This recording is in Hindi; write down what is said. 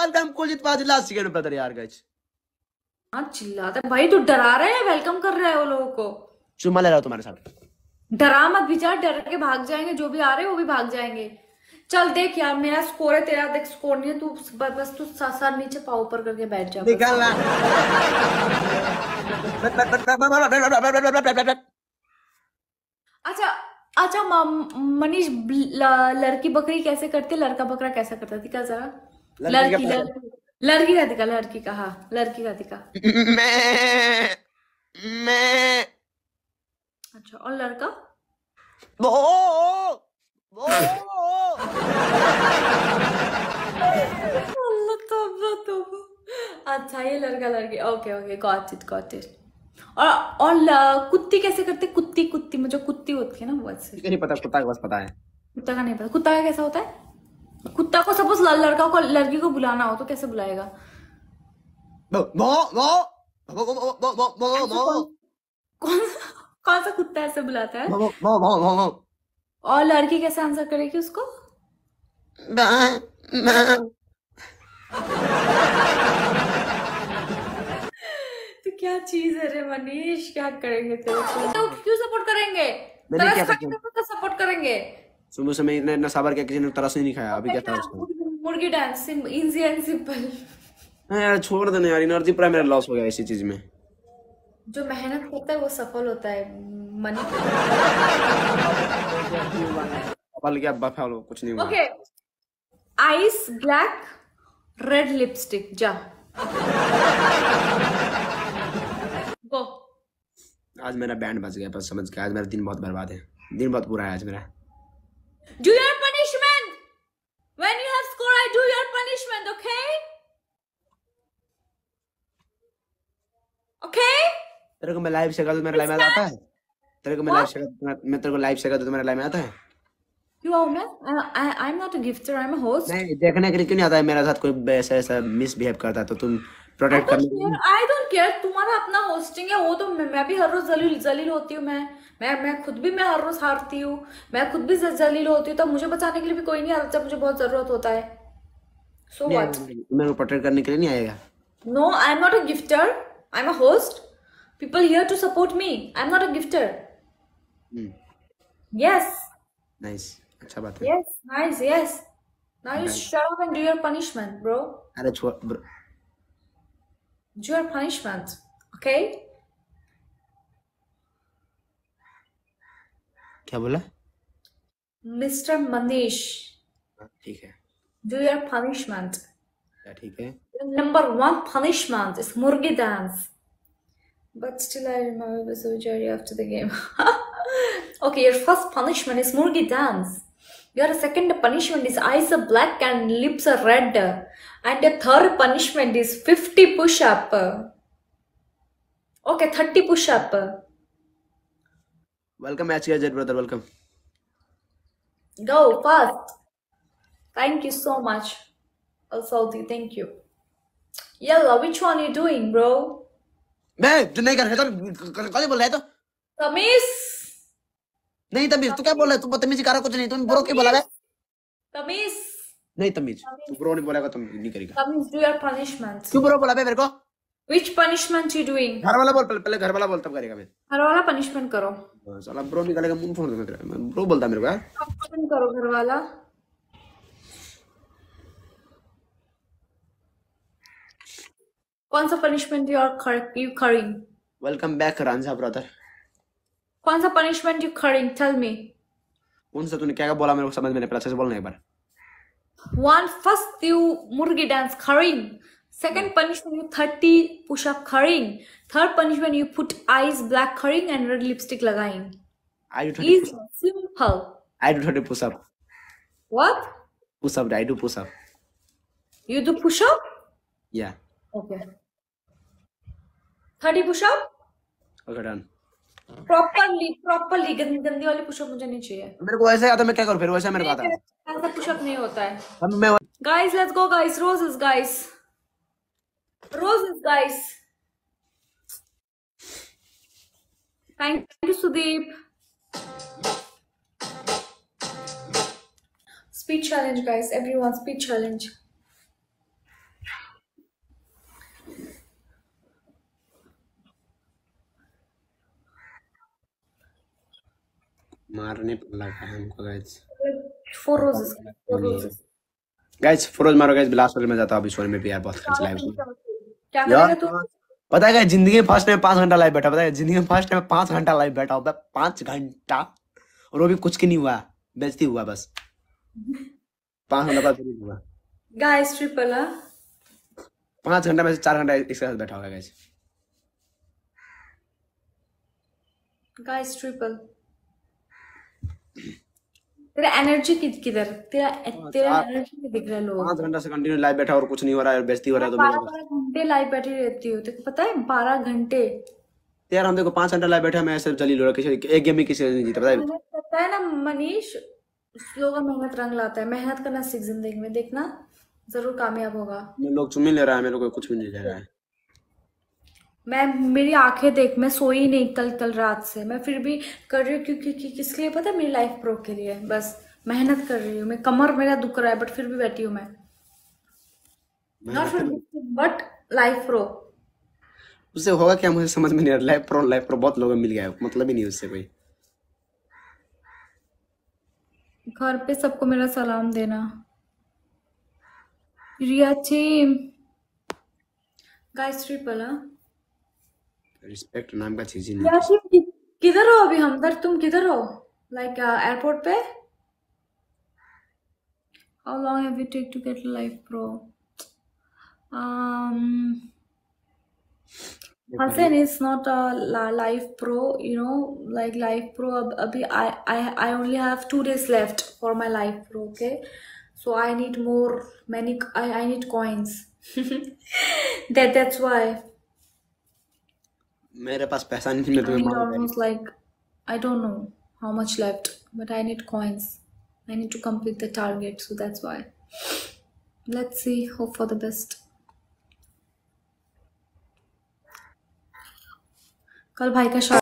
वेलकम कुलजीत पाजी लास्ट सेकंड ब्रदर यार गाइस। हाँ चिल्लाता है भाई, तू डरा रहा है वेलकम कर रहा है वो लोगों को? चुम्मा ले रहा हूं तुम्हारे साथ। डरा मत बिचार, डर के भाग जाएंगे, जो भी आ रहे हैं वो भी भाग जाएंगे। चल देख यार, मेरा स्कोर है, तेरा देख स्कोर नहीं है। तू बस तू सर नीचे पाँव ऊपर करके बैठ जा बस। निकल अच्छा अच्छा मनीष, लड़की बकरी कैसे करती, लड़का बकरा कैसे करता? दिखा जरा। लड़की लड़की का दिखा, लड़की का, हाँ लड़की का दिखा। मैं अच्छा, और लड़का? अच्छा ये लड़का लड़की, ओके ओके, गॉट इट। और कुत्ती कैसे करते? कुत्ती कुत्ती मुझे कुत्ती होती है ना वो ऐसे। नहीं पता, कुत्ता का बस पता है। कुत्ता का नहीं पता, कुत्ता का कैसा होता है? कुत्ता को सपोज लड़का को लड़की को बुलाना हो तो कैसे बुलाएगा? कौन सा कुत्ता ऐसे बुलाता है? और लड़की कैसे आंसर करेगी उसको? तो क्या चीज है रे मनीष, क्या करेंगे तेरे को? तो क्यों सपोर्ट करेंगे? सपोर्ट करेंगे। सुबह से मैं इतना साबर किया, किसी ने तरस ही नहीं खाया। अभी क्या था उसको? मुर्गी डांस, इजी एंड सिंपल। यार छोड़ देना यार, एनर्जी पूरा मेरा लॉस हो गया इसी चीज में। जो मेहनत करता है वो सफल होता है मनी। पल गया बफा लो, कुछ नहीं हुआ। Okay, ice black red lipstick, जा गो। आज मेरा बैंड बज गया, बस समझ गया। आज मेरा दिन बहुत बर्बाद है, दिन बहुत बुरा है आज मेरा। Do your punishment when you have score. I do your punishment, okay? Okay? तेरे को मैं लाइव शेयर कर दूं, मेरा लाइव में आता है? तेरे को मैं लाइव शेयर, मैं तेरे को लाइव शेयर कर दूं तो मेरा लाइव में आता है? You are man. I'm not a gifter. I'm a host. नहीं, देखने के लिए क्यों नहीं आता है मेरे साथ कोई ऐसा मिसबिहेव करता है तो तुम प्रोटेक्ट करने। I don't care. तुम्हारा अपना होस्टिंग है वो तो। मैं भी हर रोज जलील होती हूँ। मैं खुद भी मैं हर रोज हारती हूँ। मैं खुद भी जलील होती हूँ, तो मुझे बचाने के लिए भी कोई नहीं आता जब मुझे बहुत जरूरत होता है। So what? मेरे को प्रोटेक्ट करने के लिए नहीं आएगा। No, I'm not a gifter. I'm a host. People here to support me. I'm not a gifter. Yes. Nice. अच्छा बात है। Yes, nice, yes. Now you shut up and do your punishment, bro. अरे छोड़ bro. Do your punishment, okay? क्या बोला? Mr. Manish. ठीक है। Do your punishment. ठीक है। Your number 1 punishment is Murgi dance. But still I remember the surgery after the game. Okay, your first punishment is Murgi dance. Your second punishment is eyes are black and lips are red. And your third punishment is 50 push-up. Okay, 30 push-up. Welcome match guys, brother, welcome. Go fast. Thank you so much. Salty, thank you. Yalla, which one you doing, bro? मैं जो नहीं कर रहा तो कल बोल रहा है तो तमीज नहीं। तमीज तू क्या बोल रहा है? तू बदतमीजी कर रहा कुछ नहीं। तुम ब्रो क्यों बोला है? तमीज नहीं तमीज, तू ब्रो नहीं बोलेगा, तुम नहीं करेगा। तमीज, do your punishment. क्यों ब्रो बोला बे मेरे को? Which punishment you doing? घर वाला बोल, पहले घर वाला बोल तब करेगा। मैं घर वाला punishment करो। साला ब्रो निकालेगा मुंह फोड़ दूंगा तेरा। मैं ब्रो बोलता मेरे को यार। punishment करो घर वाला। कौन सा punishment you carrying? Welcome back Ranjha brother. कौन सा punishment you carrying? Tell me. कौन सा? तूने क्या बोला मेरे को समझ में नहीं पड़ा, अच्छे से बोलना एक बार। One, first you murgi dance carrying. Second punishment you 30 push-up carrying. Third punishment you put eyes black carrying and red lipstick लगाइन. Easy, simple. I do 30 push-up. What? Push-up, I do push-up. You do push-up? Yeah. Okay. 30 push-up? Okay, done. Properly गंदी वाली पुशअप मुझे नहीं चाहिए। मेरे को ऐसे आता, मैं क्या करूं फिर? वैसा मेरे को आता है। ऐसा पुशअप नहीं होता है। अब मैं Guys, let's go guys. Roses guys. Roses guys. Thank you Sudeep. Speed challenge guys. Everyone speed challenge. मारने लगा है हमको गाइस। 4 roses, 4 roses. गाइस फरोज मारो गाइस, लास्ट वाले में जाता हूं अभी सोने में भी यार, बहुत खर्च लाइव क्या यार। करेगा तू? पता है क्या, जिंदगी में फर्स्ट टाइम 5 घंटा लाइव बैठा, पता है जिंदगी में फर्स्ट टाइम 5 घंटा लाइव बैठा हूं, 5 घंटा, और वो भी कुछ की नहीं हुआ, बेइज्जती हुआ बस। 5 घंटा बाद नहीं हुआ। गाइस ट्रिपल 5 घंटा में से 4 घंटा एक साथ बैठा होगा गाइस। गाइस ट्रिपल तेरा एनर्जी किधर? तेरा तेरा एनर्जी नहीं दिख रहा है लोग। 5 घंटा से कंटिन्यू लाइव बैठा और कुछ नहीं हो रहा है, बेइज्जती हो रहा है तो 12 घंटे लाइव बैठी रहती हो, तेको पता है? 12 घंटे यार। हम देखो 5 घंटा लाइव बैठा, मैं ऐसे जलील हो रहा, किसी एक गेम में किसी ने नहीं जीता, पता है। मेहनत करता है ना मनीष, लोगों का मेहनत रंग लाता है। मेहनत करना सीख जिंदगी में, देखना जरूर कामयाब होगा। लोग चुम्मी ले रहा है, मेरे को कुछ भी नहीं दे रहा है। मेरी आंखें देख, मैं सोई नहीं कल रात से, मैं फिर भी कर रही हूँ क्योंकि किसके लिए पता है? मेरी लाइफ प्रो के लिए, बस मेहनत कर रही हूँ मैं। कमर मेरा दुख रहा है बट फिर भी बैठी हूँ मैं, not for but life pro. उससे होगा क्या मुझे समझ में नहीं आ रहा। लाइफ प्रो बहुत लोगों को मिल गया है, मतलब ही नहीं उससे कोई। घर पे सबको मेरा सलाम देना। रिया चीम गाइस ट्रिपल रिस्पेक्ट नाम का चीज ही रिया नहीं। चीम किधर हो अभी? हमदर्द तुम किधर हो? लाइक एयरपोर्ट पे? How long have you take to get life pro? Hassan is not a life pro, you know, like life pro. Abhi I only have 2 days left for my life pro, okay? So I need I need coins. That's why. मेरे पास पैसा नहीं, मैं I तुम्हें need मांग almost like, I don't know how much left, but I need coins. I need to complete the target, so that's why. Let's see. Hope for the best. कल भाई का